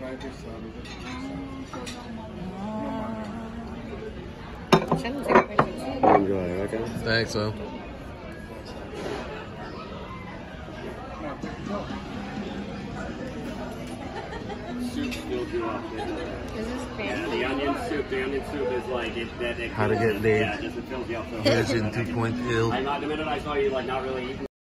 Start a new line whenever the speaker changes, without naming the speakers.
Enjoy it, okay?
Thanks, so.
Soup still do off there.
Is this fancy?
Yeah, the onion soup is like it
How to get laid.
Yeah, just it fills you up. So
Version 2.0.
the minute I saw you like not really eating